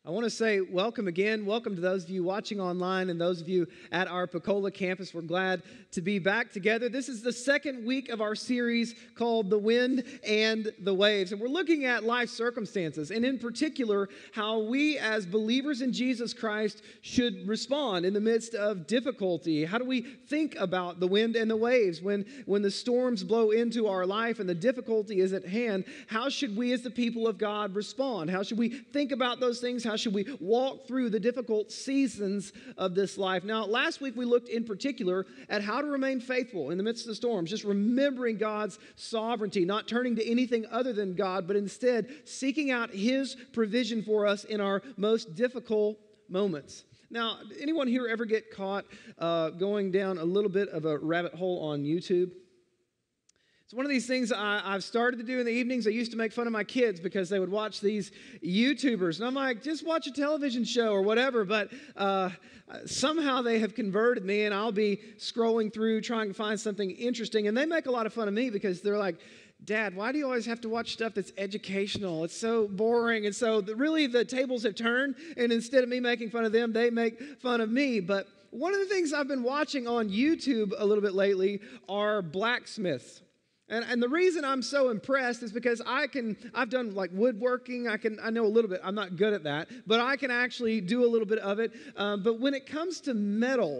I want to say welcome again. Welcome to those of you watching online and those of you at our Pecola campus. We're glad to be back together. This is the second week of our series called The Wind and the Waves. And we're looking at life circumstances, and in particular, how we as believers in Jesus Christ should respond in the midst of difficulty. How do we think about the wind and the waves when the storms blow into our life and the difficulty is at hand? How should we as the people of God respond? How should we think about those things? How should we walk through the difficult seasons of this life? Now, last week we looked in particular at how to remain faithful in the midst of the storms, just remembering God's sovereignty, not turning to anything other than God, but instead seeking out His provision for us in our most difficult moments. Now, anyone here ever get caught going down a little bit of a rabbit hole on YouTube? It's one of these things I've started to do in the evenings. I used to make fun of my kids because they would watch these YouTubers. And I'm like, just watch a television show or whatever. But somehow they have converted me, and I'll be scrolling through trying to find something interesting. And they make a lot of fun of me because they're like, Dad, why do you always have to watch stuff that's educational? It's so boring. And so really the tables have turned, and instead of me making fun of them, they make fun of me. But one of the things I've been watching on YouTube a little bit lately are blacksmiths. And the reason I'm so impressed is because I've done like woodworking. I know a little bit. I'm not good at that, but I can actually do a little bit of it. But when it comes to metal,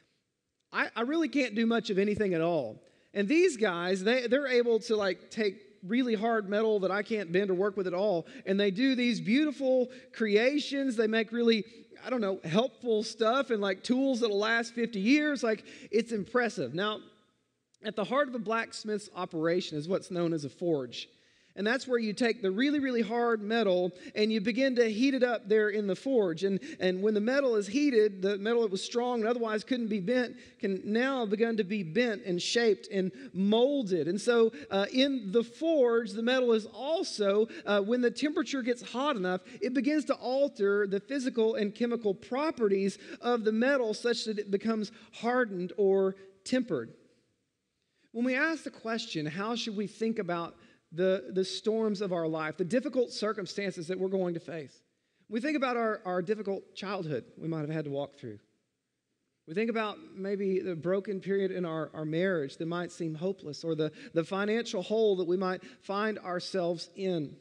I really can't do much of anything at all. And these guys, they're able to like take really hard metal that I can't bend or work with at all, and they do these beautiful creations. They make really, helpful stuff and like tools that'll last 50 years. Like, it's impressive. Now, at the heart of a blacksmith's operation is what's known as a forge. And that's where you take the really, really hard metal and you begin to heat it up there in the forge. And when the metal is heated, the metal that was strong and otherwise couldn't be bent can now begin to be bent and shaped and molded. And so in the forge, the metal is also, when the temperature gets hot enough, it begins to alter the physical and chemical properties of the metal such that it becomes hardened or tempered. When we ask the question, how should we think about the storms of our life, the difficult circumstances that we're going to face? We think about our difficult childhood we might have had to walk through. We think about maybe the broken period in our marriage that might seem hopeless, or the financial hole that we might find ourselves in.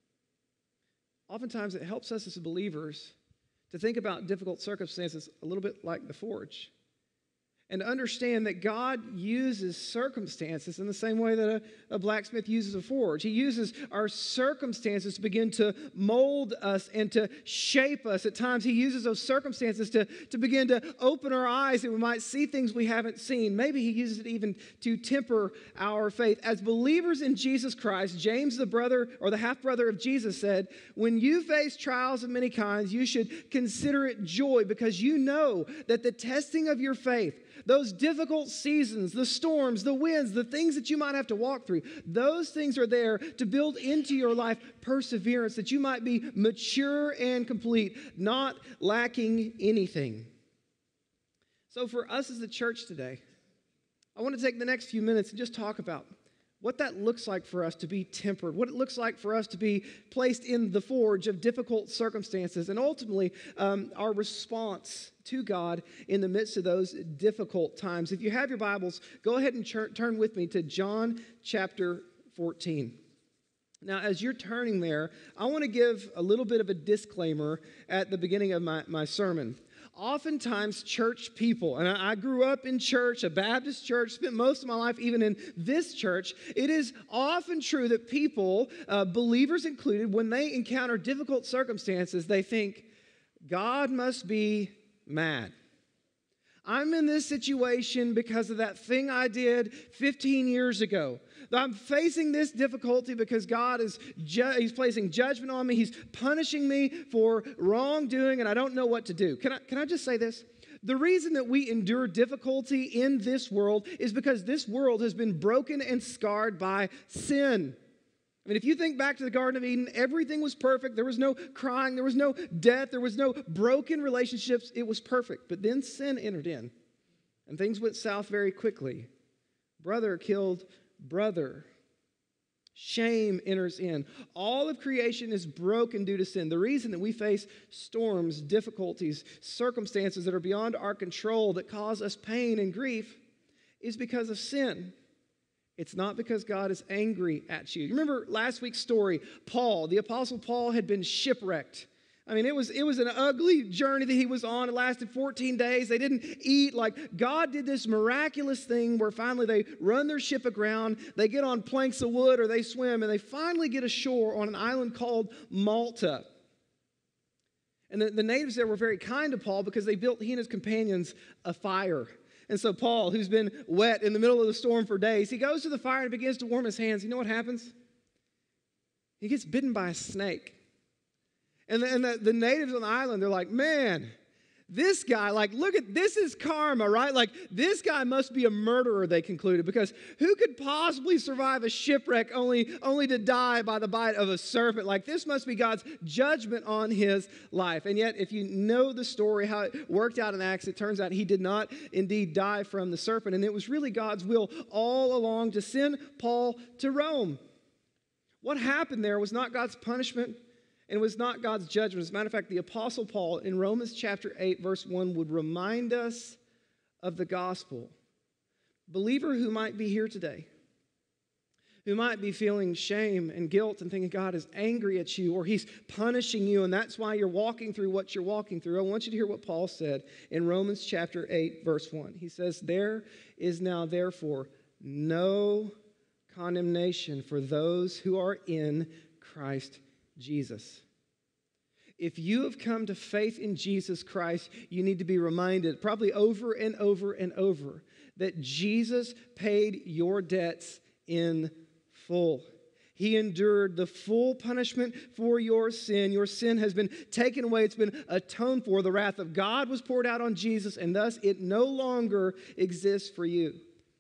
Oftentimes it helps us as believers to think about difficult circumstances a little bit like the forge, and understand that God uses circumstances in the same way that a blacksmith uses a forge. He uses our circumstances to begin to mold us and to shape us. At times, He uses those circumstances to begin to open our eyes that we might see things we haven't seen. Maybe He uses it even to temper our faith. As believers in Jesus Christ, James, the brother or the half-brother of Jesus, said, when you face trials of many kinds, you should consider it joy, because you know that the testing of your faith, those difficult seasons, the storms, the winds, the things that you might have to walk through, those things are there to build into your life perseverance, that you might be mature and complete, not lacking anything. So for us as a church today, I want to take the next few minutes and just talk about what that looks like for us to be tempered, what it looks like for us to be placed in the forge of difficult circumstances, and ultimately our response to God in the midst of those difficult times. If you have your Bibles, go ahead and turn with me to John chapter 14. Now, as you're turning there, I want to give a little bit of a disclaimer at the beginning of my sermon. Oftentimes, church people, and I grew up in church, a Baptist church, spent most of my life even in this church. It is often true that people, believers included, when they encounter difficult circumstances, they think, God must be mad. I'm in this situation because of that thing I did 15 years ago. I'm facing this difficulty because God is He's placing judgment on me. He's punishing me for wrongdoing, and I don't know what to do. Can I just say this? The reason that we endure difficulty in this world is because this world has been broken and scarred by sin. I mean, if you think back to the Garden of Eden, everything was perfect. There was no crying. There was no death. There was no broken relationships. It was perfect. But then sin entered in, and things went south very quickly. Brother killed brother. Shame enters in. All of creation is broken due to sin. The reason that we face storms, difficulties, circumstances that are beyond our control that cause us pain and grief is because of sin. It's not because God is angry at you. You remember last week's story, Paul, the Apostle Paul had been shipwrecked. I mean, it was an ugly journey that he was on. It lasted 14 days. They didn't eat. Like, God did this miraculous thing where finally they run their ship aground, they get on planks of wood or they swim, and they finally get ashore on an island called Malta. And the natives there were very kind to Paul because they built, he and his companions, a fire. And so Paul, who's been wet in the middle of the storm for days, he goes to the fire and begins to warm his hands. You know what happens? He gets bitten by a snake. And the natives on the island, they're like, man, this guy, like, look at, this is karma, right? Like, this guy must be a murderer, they concluded, because who could possibly survive a shipwreck only to die by the bite of a serpent? Like, this must be God's judgment on his life. And yet, if you know the story, how it worked out in Acts, it turns out he did not indeed die from the serpent. And it was really God's will all along to send Paul to Rome. What happened there was not God's punishment. And it was not God's judgment. As a matter of fact, the Apostle Paul in Romans chapter 8, verse 1 would remind us of the gospel. Believer who might be here today, who might be feeling shame and guilt and thinking God is angry at you or he's punishing you and that's why you're walking through what you're walking through. I want you to hear what Paul said in Romans chapter 8, verse 1. He says, there is now therefore no condemnation for those who are in Christ Jesus. If you have come to faith in Jesus Christ, you need to be reminded probably over and over and over that Jesus paid your debts in full. He endured the full punishment for your sin. Your sin has been taken away. It's been atoned for. The wrath of God was poured out on Jesus, and thus it no longer exists for you.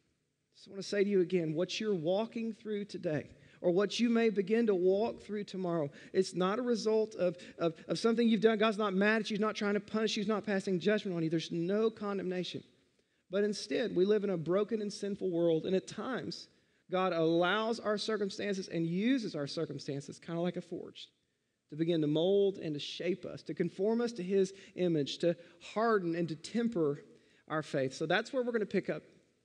So I want to say to you again, what you're walking through today, or what you may begin to walk through tomorrow, it's not a result of something you've done. God's not mad at you. He's not trying to punish you. He's not passing judgment on you. There's no condemnation. But instead, we live in a broken and sinful world, and at times, God allows our circumstances and uses our circumstances, kind of like a forge, to begin to mold and to shape us, to conform us to his image, to harden and to temper our faith. So that's where we're going to pick up.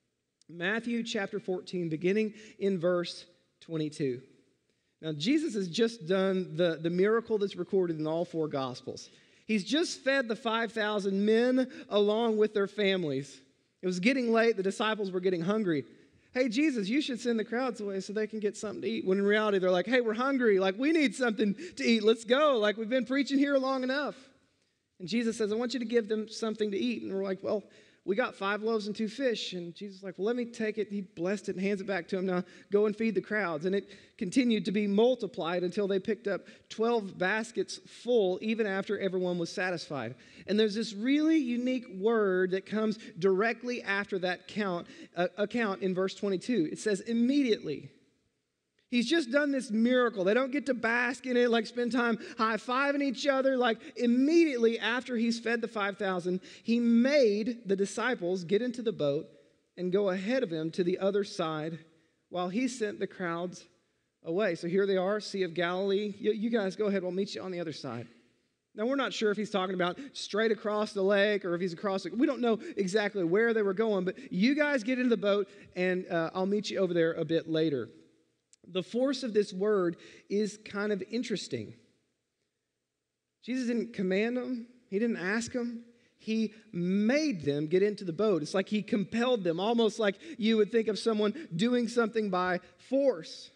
Matthew chapter 14, beginning in verse 22. Now, Jesus has just done the miracle that's recorded in all four Gospels. He's just fed the 5,000 men along with their families. It was getting late. The disciples were getting hungry. Hey, Jesus, you should send the crowds away so they can get something to eat. When in reality, they're like, hey, we're hungry. Like, we need something to eat. Let's go. Like, we've been preaching here long enough. And Jesus says, I want you to give them something to eat. And we're like, well, we got 5 loaves and 2 fish. And Jesus is like, well, let me take it. He blessed it and hands it back to him. Now go and feed the crowds. And it continued to be multiplied until they picked up 12 baskets full, even after everyone was satisfied. And there's this really unique word that comes directly after that account in verse 22. It says, immediately. He's just done this miracle. They don't get to bask in it, like spend time high-fiving each other. Like immediately after he's fed the 5,000, he made the disciples get into the boat and go ahead of him to the other side while he sent the crowds away. So here they are, Sea of Galilee. You guys go ahead. We'll meet you on the other side. Now, we're not sure if he's talking about straight across the lake or if he's across. We don't know exactly where they were going, but you guys get into the boat and I'll meet you over there a bit later. The force of this word is kind of interesting. Jesus didn't command them. He didn't ask them. He made them get into the boat. It's like he compelled them, almost like you would think of someone doing something by force.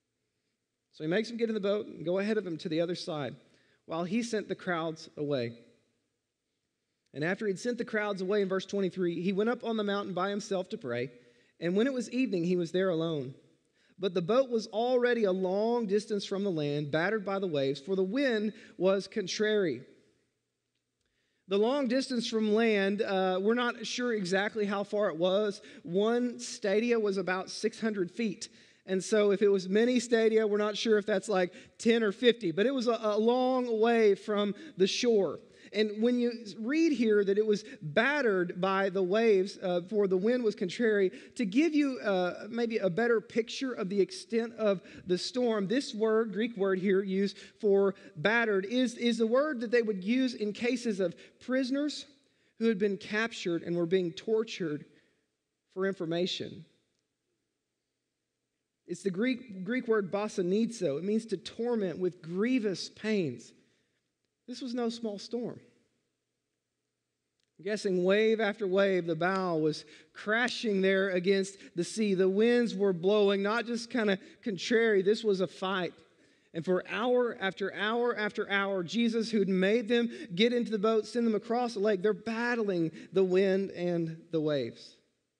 So he makes them get in the boat and go ahead of him to the other side while he sent the crowds away. And after he'd sent the crowds away in verse 23, he went up on the mountain by himself to pray. And when it was evening, he was there alone. But the boat was already a long distance from the land, battered by the waves, for the wind was contrary. The long distance from land, we're not sure exactly how far it was. One stadia was about 600 feet. And so if it was many stadia, we're not sure if that's like 10 or 50. But it was a long way from the shore. And when you read here that it was battered by the waves, for the wind was contrary, to give you maybe a better picture of the extent of the storm, this word, Greek word here used for battered, is the word that they would use in cases of prisoners who had been captured and were being tortured for information. It's the Greek word basanizo. It means to torment with grievous pains. This was no small storm. I'm guessing wave after wave, the bow was crashing there against the sea. The winds were blowing, not just kind of contrary. This was a fight. And for hour after hour after hour, Jesus, who'd made them get into the boat, send them across the lake, they're battling the wind and the waves.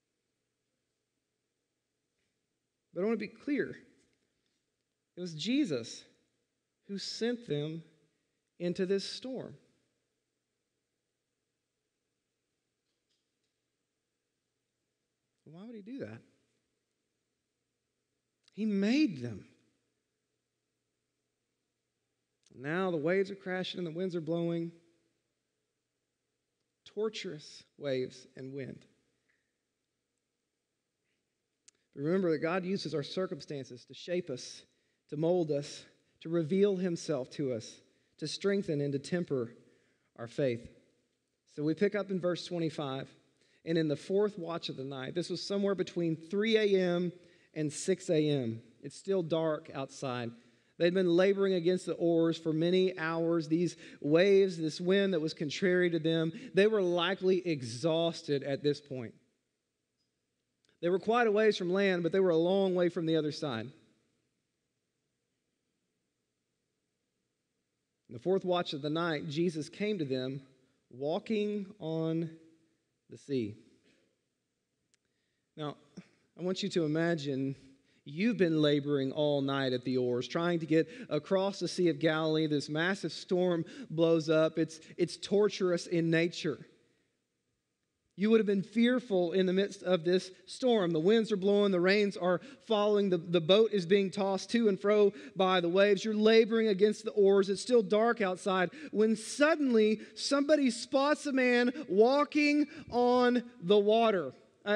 But I want to be clear. It was Jesus who sent them into this storm. Why would he do that? He made them. Now the waves are crashing and the winds are blowing. Torturous waves and wind. But remember that God uses our circumstances to shape us, to mold us, to reveal himself to us, to strengthen and to temper our faith. So we pick up in verse 25. And in the fourth watch of the night, this was somewhere between 3 a.m. and 6 a.m. It's still dark outside. They'd been laboring against the oars for many hours. These waves, this wind that was contrary to them, they were likely exhausted at this point. They were quite a ways from land, but they were a long way from the other side. In the fourth watch of the night, Jesus came to them walking on the sea. Now, I want you to imagine you've been laboring all night at the oars, trying to get across the Sea of Galilee. This massive storm blows up. It's torturous in nature. You would have been fearful in the midst of this storm. The winds are blowing, the rains are falling, the boat is being tossed to and fro by the waves. You're laboring against the oars. It's still dark outside when suddenly somebody spots a man walking on the water.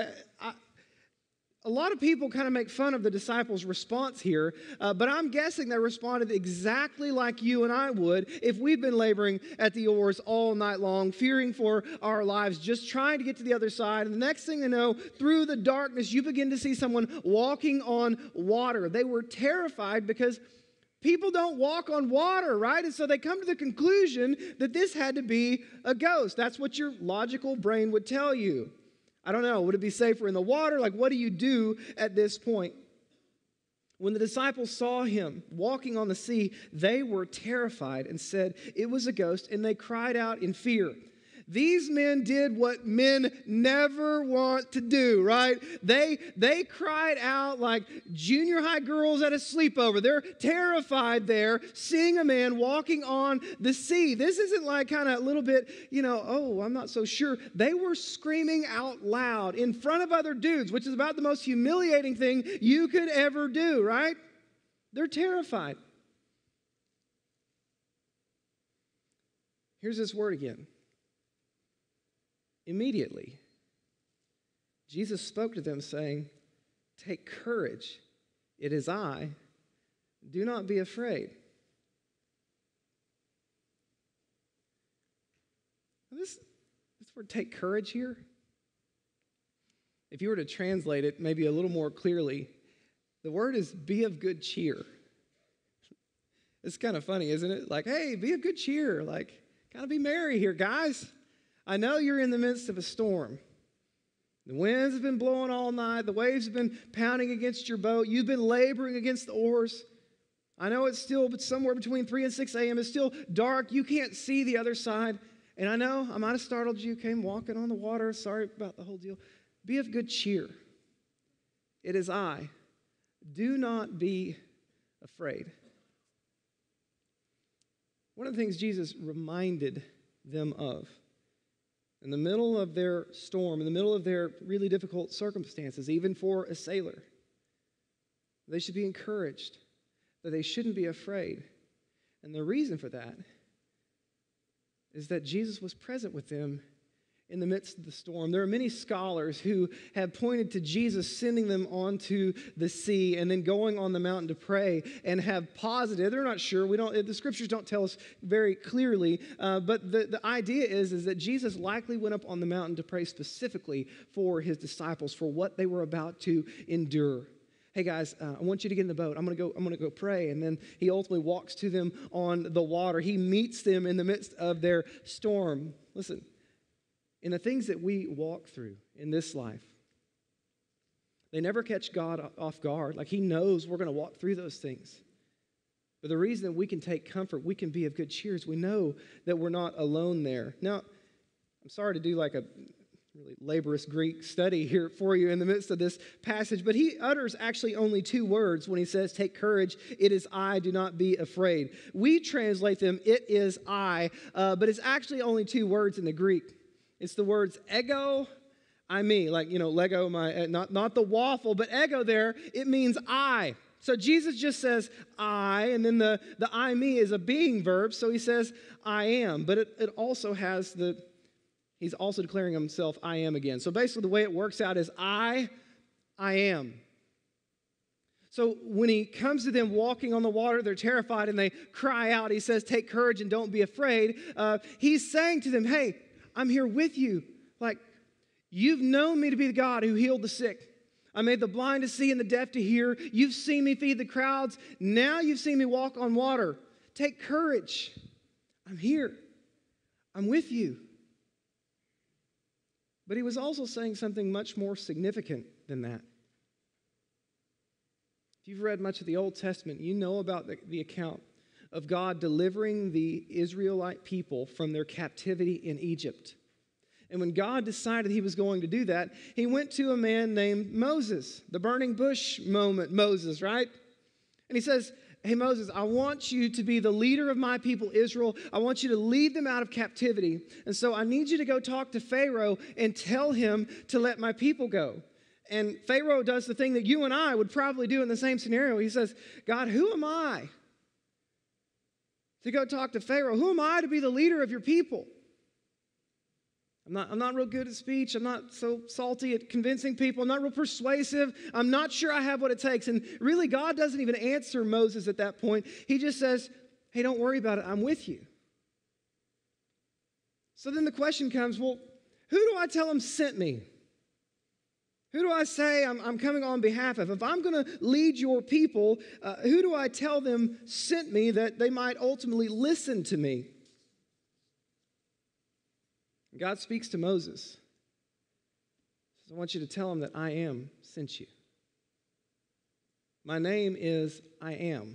A lot of people kind of make fun of the disciples' response here, but I'm guessing they responded exactly like you and I would if we've been laboring at the oars all night long, fearing for our lives, just trying to get to the other side. And the next thing you know, through the darkness, you begin to see someone walking on water. They were terrified because people don't walk on water, right? And so they come to the conclusion that this had to be a ghost. That's what your logical brain would tell you. I don't know, would it be safer in the water? Like, what do you do at this point? When the disciples saw him walking on the sea, they were terrified and said it was a ghost, and they cried out in fear. These men did what men never want to do, right? They cried out like junior high girls at a sleepover. They're terrified there, seeing a man walking on the sea. This isn't like kind of a little bit, oh, I'm not so sure. They were screaming out loud in front of other dudes, which is about the most humiliating thing you could ever do, right? They're terrified. Here's this word again. Immediately, Jesus spoke to them, saying, "Take courage, it is I. Do not be afraid." This word "take courage" here, if you were to translate it maybe a little more clearly, the word is "be of good cheer." It's kind of funny, isn't it? Like, hey, be of good cheer. Like, gotta be merry here, guys. I know you're in the midst of a storm. The winds have been blowing all night. The waves have been pounding against your boat. You've been laboring against the oars. I know it's still somewhere between 3 and 6 a.m. It's still dark. You can't see the other side. And I know I might have startled you. Came walking on the water. Sorry about the whole deal. Be of good cheer. It is I. Do not be afraid. One of the things Jesus reminded them of in the middle of their storm, in the middle of their really difficult circumstances, even for a sailor, they should be encouraged, that they shouldn't be afraid. And the reason for that is that Jesus was present with them in the midst of the storm. There are many scholars who have pointed to Jesus sending them onto the sea and then going on the mountain to pray, and have posited, they're not sure, the scriptures don't tell us very clearly, but the idea is that Jesus likely went up on the mountain to pray specifically for his disciples, for what they were about to endure. Hey guys, I want you to get in the boat. I'm gonna go pray. And then he ultimately walks to them on the water. He meets them in the midst of their storm. Listen, in the things that we walk through in this life, they never catch God off guard. Like, he knows we're going to walk through those things. But the reason that we can take comfort, we can be of good cheer, is we know that we're not alone there. Now, I'm sorry to do like a really laborious Greek study here for you in the midst of this passage, but he utters actually only two words when he says, take courage, it is I, do not be afraid. We translate them, it is I, but it's actually only two words in the Greek. It's the words ego, I, me, like, Lego, not the waffle, but ego there, it means I. So Jesus just says I, and then the I, me is a being verb, so he says I am. But it also has he's also declaring himself I am again. So basically the way it works out is I am. So when he comes to them walking on the water, they're terrified and they cry out. He says, take courage and don't be afraid. He's saying to them, hey, I'm here with you. Like, you've known me to be the God who healed the sick. I made the blind to see and the deaf to hear. You've seen me feed the crowds. Now you've seen me walk on water. Take courage. I'm here. I'm with you. But he was also saying something much more significant than that. If you've read much of the Old Testament, you know about the account of God delivering the Israelite people from their captivity in Egypt. And when God decided he was going to do that, he went to a man named Moses, the burning bush moment, Moses, right? And he says, hey, Moses, I want you to be the leader of my people, Israel. I want you to lead them out of captivity. And so I need you to go talk to Pharaoh and tell him to let my people go. And Pharaoh does the thing that you and I would probably do in the same scenario. He says, God, who am I to go talk to Pharaoh? Who am I to be the leader of your people? I'm not real good at speech. I'm not so salty at convincing people. I'm not real persuasive. I'm not sure I have what it takes. And really, God doesn't even answer Moses at that point. He just says, hey, don't worry about it. I'm with you. So then the question comes, well, who do I tell him sent me? Who do I say I'm coming on behalf of? If I'm going to lead your people, who do I tell them sent me that they might ultimately listen to me? God speaks to Moses. He says, I want you to tell him that I am sent you. My name is I am.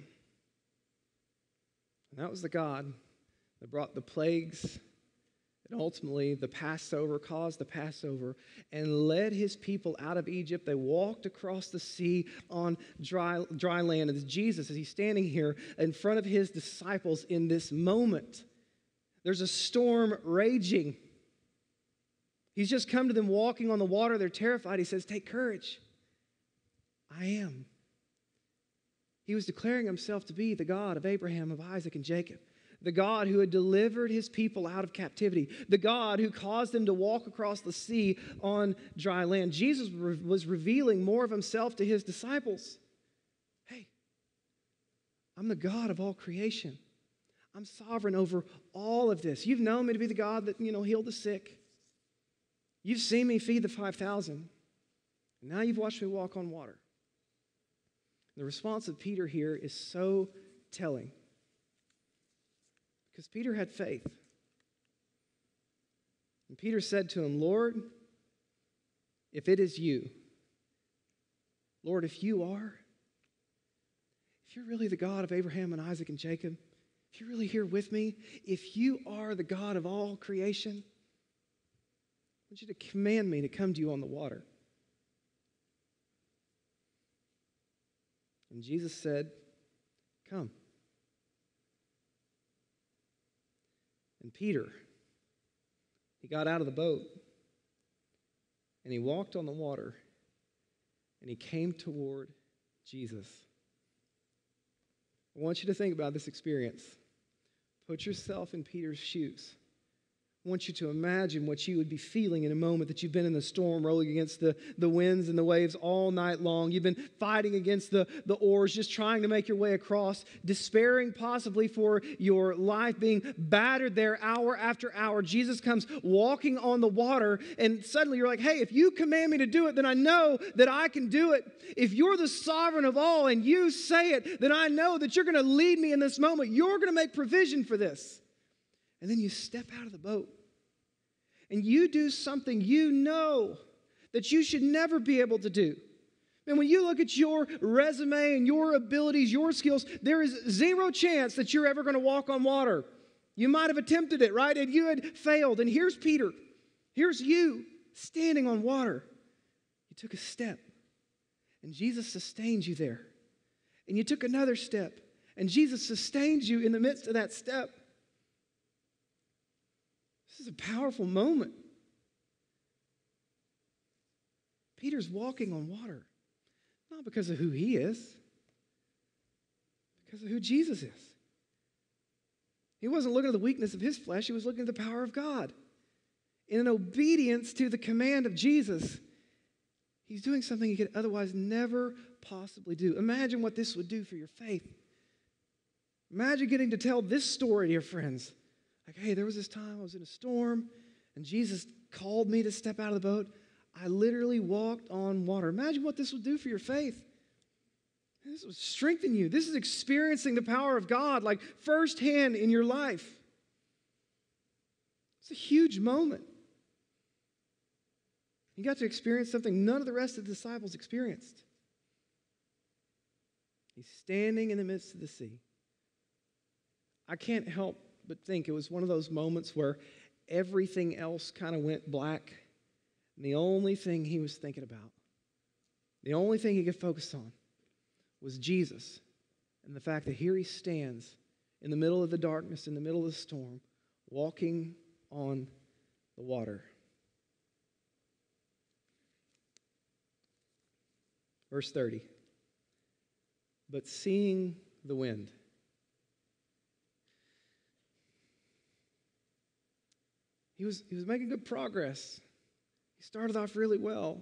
And that was the God that brought the plagues and ultimately the Passover, caused the Passover, and led his people out of Egypt. They walked across the sea on dry land. And Jesus, as he's standing here in front of his disciples in this moment, there's a storm raging. He's just come to them walking on the water. They're terrified. He says, take courage. I am. He was declaring himself to be the God of Abraham, of Isaac, and Jacob. The God who had delivered his people out of captivity. The God who caused them to walk across the sea on dry land. Jesus was revealing more of himself to his disciples. Hey, I'm the God of all creation. I'm sovereign over all of this. You've known me to be the God that, healed the sick. You've seen me feed the 5,000. And now you've watched me walk on water. The response of Peter here is so telling. Because Peter had faith. And Peter said to him, Lord, if it is you, Lord, if you are, if you're really the God of Abraham and Isaac and Jacob, if you're really here with me, if you are the God of all creation, I want you to command me to come to you on the water. And Jesus said, come. And Peter, he got out of the boat and he walked on the water and he came toward Jesus. I want you to think about this experience. Put yourself in Peter's shoes. I want you to imagine what you would be feeling in a moment that you've been in the storm, rolling against the winds and the waves all night long. You've been fighting against the oars, just trying to make your way across, despairing possibly for your life, being battered there hour after hour. Jesus comes walking on the water, and suddenly you're like, hey, if you command me to do it, then I know that I can do it. If you're the sovereign of all and you say it, then I know that you're going to lead me in this moment. You're going to make provision for this. And then you step out of the boat and you do something you know that you should never be able to do. And when you look at your resume and your abilities, your skills, there is zero chance that you're ever going to walk on water. You might have attempted it, right? And you had failed. And here's Peter. Here's you standing on water. You took a step, and Jesus sustains you there. And you took another step, and Jesus sustains you in the midst of that step. This is a powerful moment. Peter's walking on water, not because of who he is, because of who Jesus is. He wasn't looking at the weakness of his flesh, he was looking at the power of God. In obedience to the command of Jesus, he's doing something he could otherwise never possibly do. Imagine what this would do for your faith. Imagine getting to tell this story to your friends. Like, hey, there was this time I was in a storm, and Jesus called me to step out of the boat. I literally walked on water. Imagine what this would do for your faith. This would strengthen you. This is experiencing the power of God, like firsthand in your life. It's a huge moment. You got to experience something none of the rest of the disciples experienced. He's standing in the midst of the sea. I can't help but think it was one of those moments where everything else kind of went black, and the only thing he was thinking about, the only thing he could focus on was Jesus and the fact that here he stands in the middle of the darkness, in the middle of the storm, walking on the water. Verse 30. But seeing the wind. He was making good progress. He started off really well.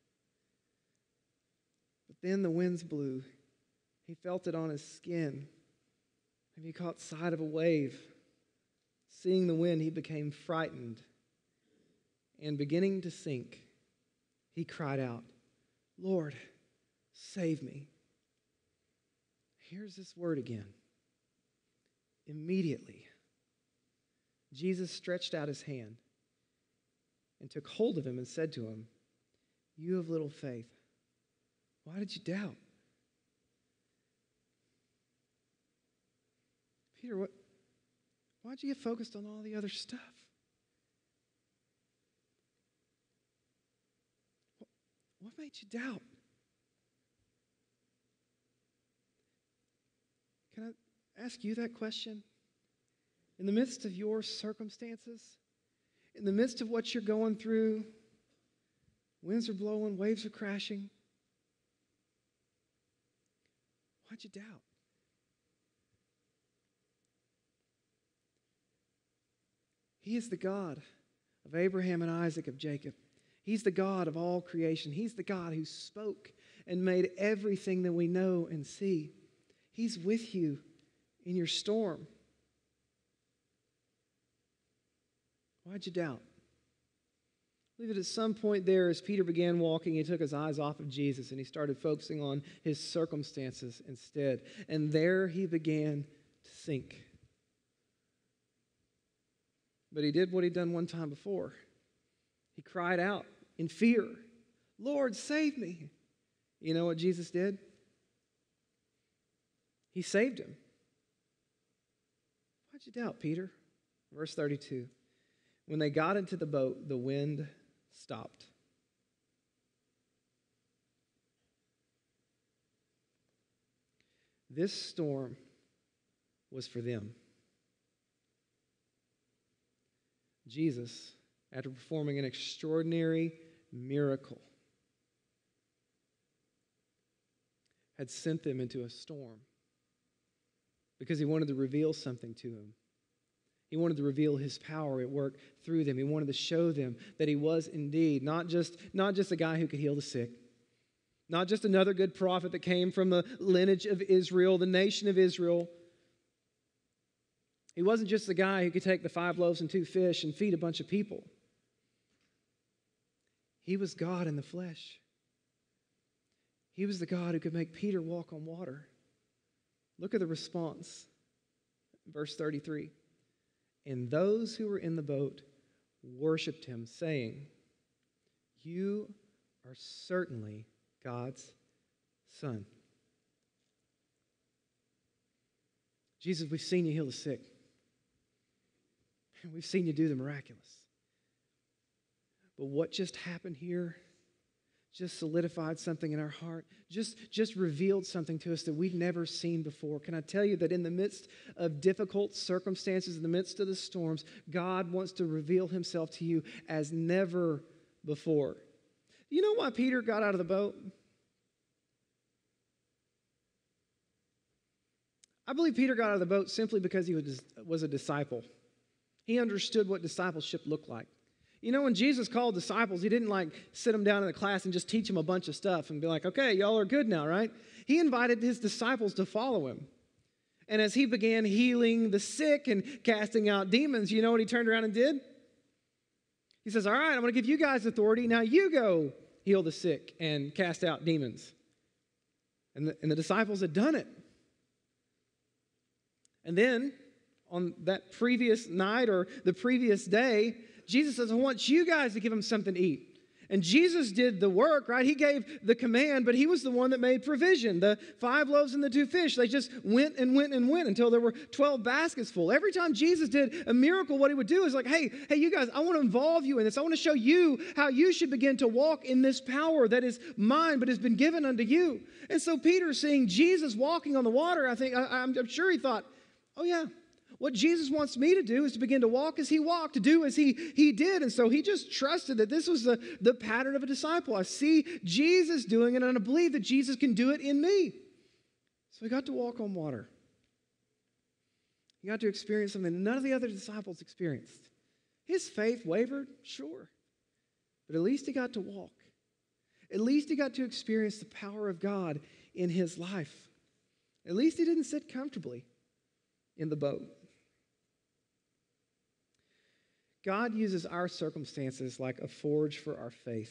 But then the winds blew. He felt it on his skin. Maybe he caught sight of a wave. Seeing the wind, he became frightened. And beginning to sink, he cried out, Lord, save me. Here's this word again. Immediately, Jesus stretched out his hand and took hold of him and said to him, you have little faith. Why did you doubt? Peter, why'd you get focused on all the other stuff? What made you doubt? Can I ask you that question? In the midst of your circumstances, in the midst of what you're going through, winds are blowing, waves are crashing, why'd you doubt? He is the God of Abraham and Isaac, of Jacob. He's the God of all creation. He's the God who spoke and made everything that we know and see. He's with you in your storm. Why'd you doubt? I believe that at some point there, as Peter began walking, he took his eyes off of Jesus and he started focusing on his circumstances instead. And there he began to sink. But he did what he'd done one time before. He cried out in fear, Lord, save me. You know what Jesus did? He saved him. Why'd you doubt, Peter? Verse 32. When they got into the boat, the wind stopped. This storm was for them. Jesus, after performing an extraordinary miracle, had sent them into a storm because he wanted to reveal something to them. He wanted to reveal his power at work through them. He wanted to show them that he was indeed not just a guy who could heal the sick, not just another good prophet that came from the lineage of Israel, the nation of Israel. He wasn't just the guy who could take the 5 loaves and 2 fish and feed a bunch of people. He was God in the flesh. He was the God who could make Peter walk on water. Look at the response. Verse 33. And those who were in the boat worshiped him, saying, "You are certainly God's Son." Jesus, we've seen you heal the sick. We've seen you do the miraculous. But what just happened here just solidified something in our heart, just revealed something to us that we'd never seen before. Can I tell you that in the midst of difficult circumstances, in the midst of the storms, God wants to reveal himself to you as never before. You know why Peter got out of the boat? I believe Peter got out of the boat simply because he was a disciple. He understood what discipleship looked like. You know, when Jesus called disciples, he didn't sit them down in the class and just teach them a bunch of stuff and be like, okay, y'all are good now, right? He invited his disciples to follow him. And as he began healing the sick and casting out demons, you know what he turned around and did? He says, all right, I'm going to give you guys authority. Now you go heal the sick and cast out demons. And the disciples had done it. And then on that previous night or the previous day, Jesus says, I want you guys to give them something to eat. And Jesus did the work, right? He gave the command, but he was the one that made provision. The 5 loaves and the 2 fish, they just went and went and went until there were 12 baskets full. Every time Jesus did a miracle, what he would do is like, hey, you guys, I want to involve you in this. I want to show you how you should begin to walk in this power that is mine, but has been given unto you. And so Peter, seeing Jesus walking on the water, I'm sure he thought, oh yeah, what Jesus wants me to do is to begin to walk as he walked, to do as he did. And so he just trusted that this was the pattern of a disciple. I see Jesus doing it, and I believe that Jesus can do it in me. So he got to walk on water. He got to experience something that none of the other disciples experienced. His faith wavered, sure. But at least he got to walk. At least he got to experience the power of God in his life. At least he didn't sit comfortably in the boat. God uses our circumstances like a forge for our faith.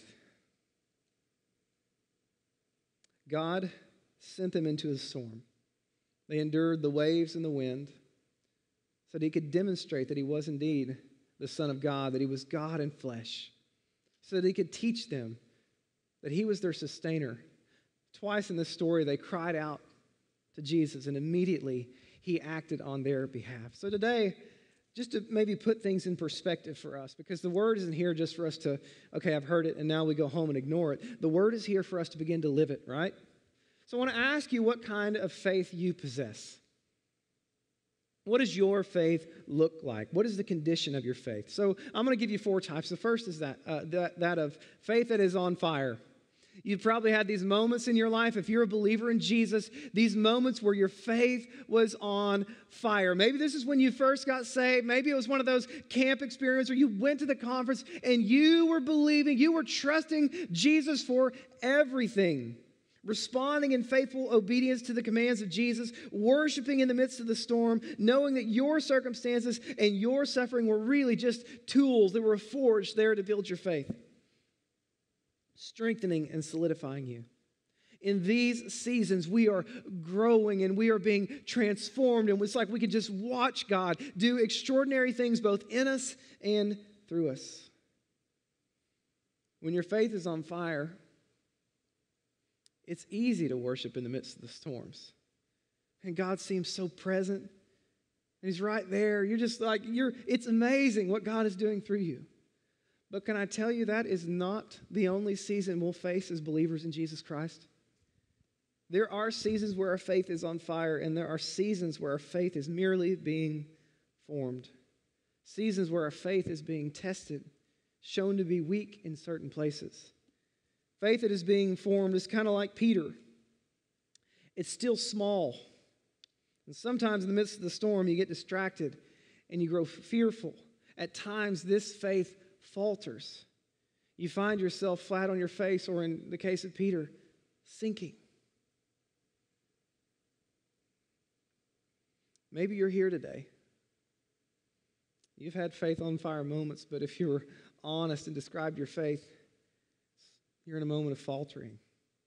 God sent them into a storm. They endured the waves and the wind so that he could demonstrate that he was indeed the Son of God, that he was God in flesh, so that he could teach them that he was their sustainer. Twice in this story, they cried out to Jesus, and immediately he acted on their behalf. So today, just to maybe put things in perspective for us, because the word isn't here just for us to, okay, I've heard it, and now we go home and ignore it. The word is here for us to begin to live it, right? So I want to ask you what kind of faith you possess. What does your faith look like? What is the condition of your faith? So I'm going to give you 4 types. The first is that of faith that is on fire. You've probably had these moments in your life, if you're a believer in Jesus, these moments where your faith was on fire. Maybe this is when you first got saved. Maybe it was one of those camp experiences where you went to the conference and you were believing, you were trusting Jesus for everything. Responding in faithful obedience to the commands of Jesus, worshiping in the midst of the storm, knowing that your circumstances and your suffering were really just tools that were forged there to build your faith. Strengthening and solidifying you. In these seasons, we are growing and we are being transformed, and it's like we can just watch God do extraordinary things both in us and through us. When your faith is on fire, it's easy to worship in the midst of the storms. And God seems so present, and he's right there. You're just like, it's amazing what God is doing through you. But can I tell you that is not the only season we'll face as believers in Jesus Christ? There are seasons where our faith is on fire, and there are seasons where our faith is merely being formed. Seasons where our faith is being tested, shown to be weak in certain places. Faith that is being formed is kind of like Peter. It's still small. And sometimes in the midst of the storm, you get distracted and you grow fearful. At times, this faith falters. You find yourself flat on your face, or in the case of Peter, sinking. Maybe you're here today. You've had faith on fire moments, but if you were honest and described your faith, you're in a moment of faltering.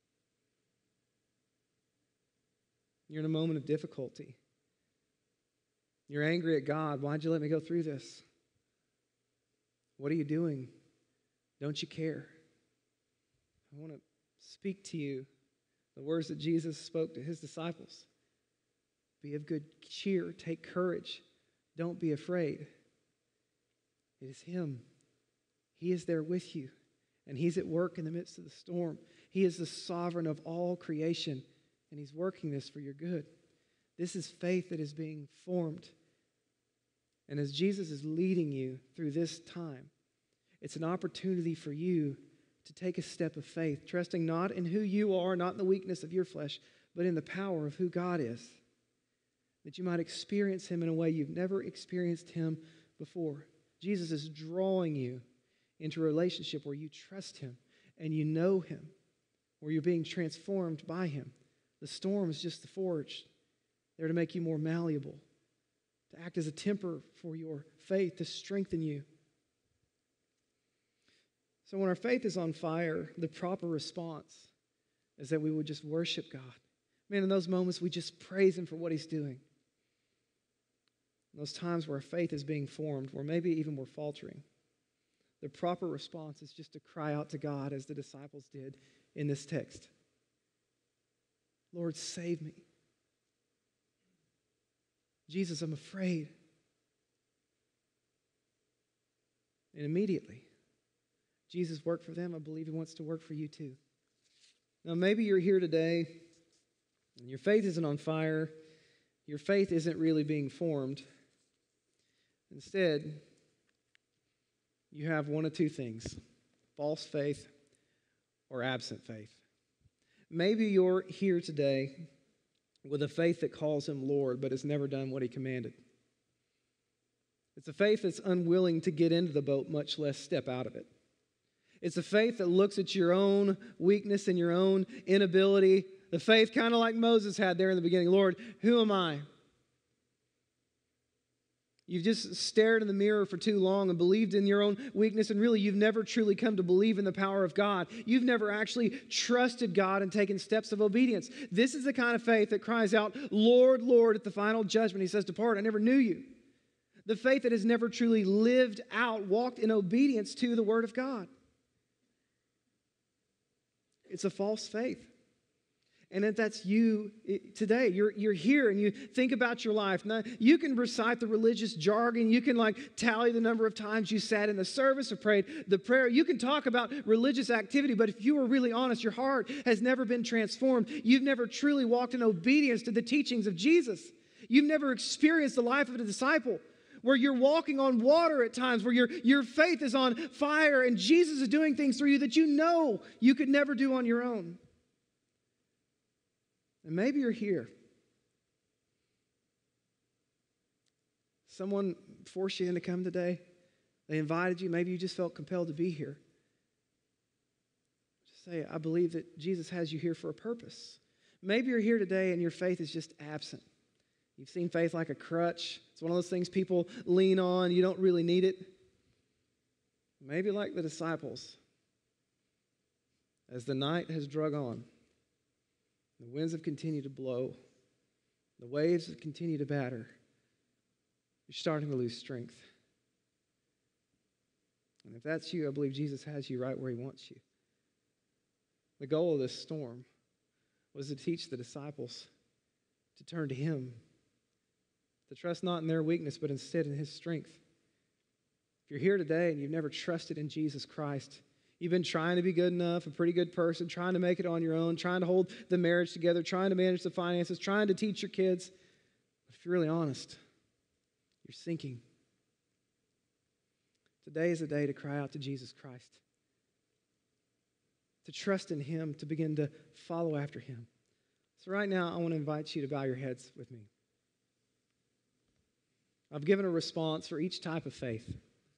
You're in a moment of difficulty. You're angry at God. Why'd you let me go through this? What are you doing? Don't you care? I want to speak to you the words that Jesus spoke to his disciples. Be of good cheer. Take courage. Don't be afraid. It is him. He is there with you, and he's at work in the midst of the storm. He is the sovereign of all creation, and he's working this for your good. This is faith that is being formed. And as Jesus is leading you through this time, it's an opportunity for you to take a step of faith, trusting not in who you are, not in the weakness of your flesh, but in the power of who God is, that you might experience him in a way you've never experienced him before. Jesus is drawing you into a relationship where you trust him and you know him, where you're being transformed by him. The storm is just the forge, there to make you more malleable, to act as a temper for your faith, to strengthen you. So when our faith is on fire, the proper response is that we would just worship God. Man, in those moments, we just praise him for what he's doing. In those times where our faith is being formed, where maybe even we're faltering, the proper response is just to cry out to God as the disciples did in this text. Lord, save me. Jesus, I'm afraid. And immediately, Jesus worked for them. I believe he wants to work for you too. Now, maybe you're here today and your faith isn't on fire. Your faith isn't really being formed. Instead, you have one of two things: false faith or absent faith. Maybe you're here today with a faith that calls him Lord, but has never done what he commanded. It's a faith that's unwilling to get into the boat, much less step out of it. It's a faith that looks at your own weakness and your own inability. The faith kind of like Moses had there in the beginning. Lord, who am I? You've just stared in the mirror for too long and believed in your own weakness, and really you've never truly come to believe in the power of God. You've never actually trusted God and taken steps of obedience. This is the kind of faith that cries out, Lord, Lord, at the final judgment. He says, depart, I never knew you. The faith that has never truly lived out, walked in obedience to the Word of God. It's a false faith. And if that's you today, you're here and you think about your life. Now, you can recite the religious jargon. You can tally the number of times you sat in the service or prayed the prayer. You can talk about religious activity, but if you were really honest, your heart has never been transformed. You've never truly walked in obedience to the teachings of Jesus. You've never experienced the life of a disciple where you're walking on water at times, where your faith is on fire and Jesus is doing things through you that you know you could never do on your own. And maybe you're here. Someone forced you in to come today. They invited you. Maybe you just felt compelled to be here. Just say, I believe that Jesus has you here for a purpose. Maybe you're here today and your faith is just absent. You've seen faith like a crutch. It's one of those things people lean on. You don't really need it. Maybe like the disciples, as the night has drug on, the winds have continued to blow, the waves have continued to batter, you're starting to lose strength. And if that's you, I believe Jesus has you right where he wants you. The goal of this storm was to teach the disciples to turn to him, to trust not in their weakness, but instead in his strength. If you're here today and you've never trusted in Jesus Christ, you've been trying to be good enough, a pretty good person, trying to make it on your own, trying to hold the marriage together, trying to manage the finances, trying to teach your kids. But if you're really honest, you're sinking. Today is the day to cry out to Jesus Christ, to trust in him, to begin to follow after him. So right now, I want to invite you to bow your heads with me. I've given a response for each type of faith.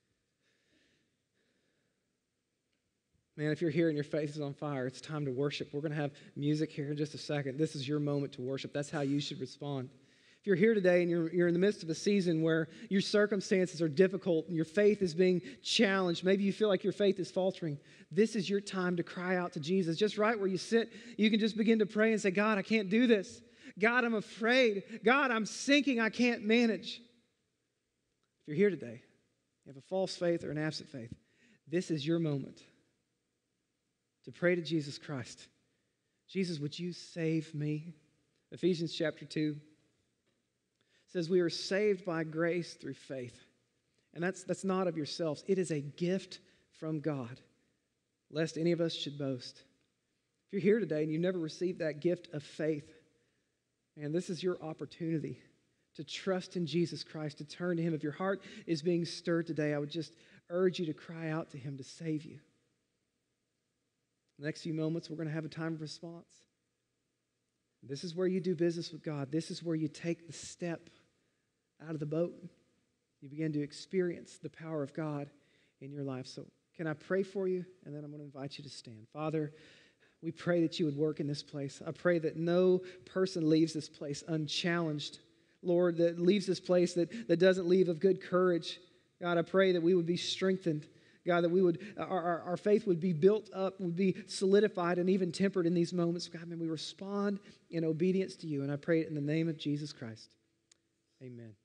Man, if you're here and your faith is on fire, it's time to worship. We're going to have music here in just a second. This is your moment to worship. That's how you should respond. If you're here today and you're in the midst of a season where your circumstances are difficult and your faith is being challenged, maybe you feel like your faith is faltering, this is your time to cry out to Jesus. Just right where you sit, you can just begin to pray and say, God, I can't do this. God, I'm afraid. God, I'm sinking. I can't manage. If you're here today, you have a false faith or an absent faith, this is your moment to pray to Jesus Christ. Jesus, would you save me? Ephesians chapter 2 says we are saved by grace through faith. And that's not of yourselves. It is a gift from God, lest any of us should boast. If you're here today and you've never received that gift of faith, man, this is your opportunity to trust in Jesus Christ, to turn to Him. If your heart is being stirred today, I would just urge you to cry out to Him to save you. The next few moments, we're going to have a time of response. This is where you do business with God. This is where you take the step out of the boat. You begin to experience the power of God in your life. So can I pray for you? And then I'm going to invite you to stand. Father, we pray that you would work in this place. I pray that no person leaves this place unchallenged. Lord, that leaves this place that doesn't leave of good courage. God, I pray that we would be strengthened. God, that we would our faith would be built up, would be solidified and even tempered in these moments. God, may we respond in obedience to you. And I pray it in the name of Jesus Christ. Amen.